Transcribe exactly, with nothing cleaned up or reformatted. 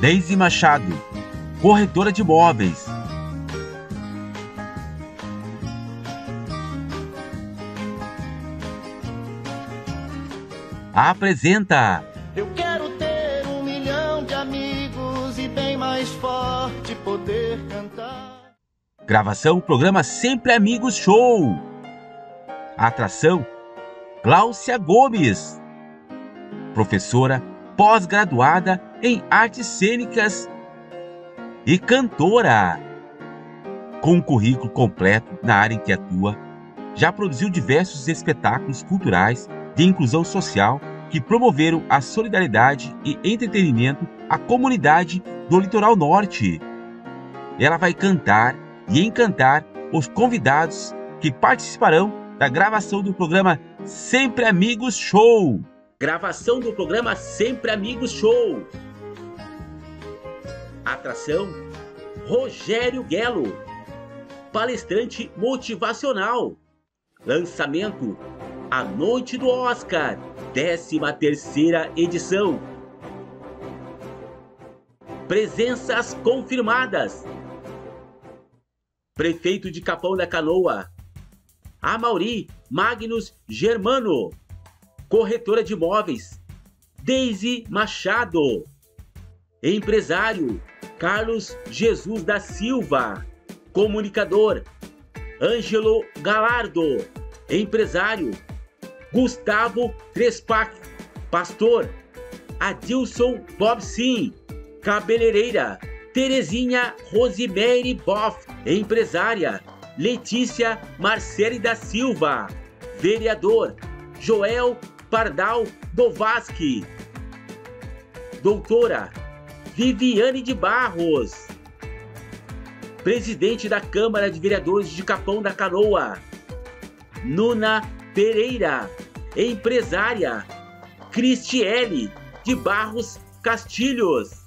Deise Machado, corretora de imóveis. Apresenta. Eu quero ter um milhão de amigos e bem mais forte poder cantar. Gravação, programa Sempre Amigos Show. Atração, Gláucia Gomes, professora pós-graduada em artes cênicas e cantora. Com um currículo completo na área em que atua, já produziu diversos espetáculos culturais de inclusão social que promoveram a solidariedade e entretenimento à comunidade do Litoral Norte. Ela vai cantar e encantar os convidados que participarão da gravação do programa Sempre Amigos Show. Gravação do programa Sempre Amigos Show. Atração, Rogério Guelo, palestrante motivacional. Lançamento, A Noite do Oscar, décima terceira edição. Presenças confirmadas: Prefeito de Capão da Canoa, Amaury Magnus Germano. Corretora de imóveis, Deise Machado. Empresário, Carlos Jesus da Silva. Comunicador, Ângelo Galardo. Empresário, Gustavo Trespac. Pastor, Adilson Bobsin. Cabeleireira, Terezinha Rosemary Boff. Empresária, Letícia Marcele da Silva. Vereador, Joel Pardal Dovasky. Doutora, Viviane de Barros. Presidente da Câmara de Vereadores de Capão da Canoa, Nuna Pereira. Empresária, Cristiele de Barros Castilhos.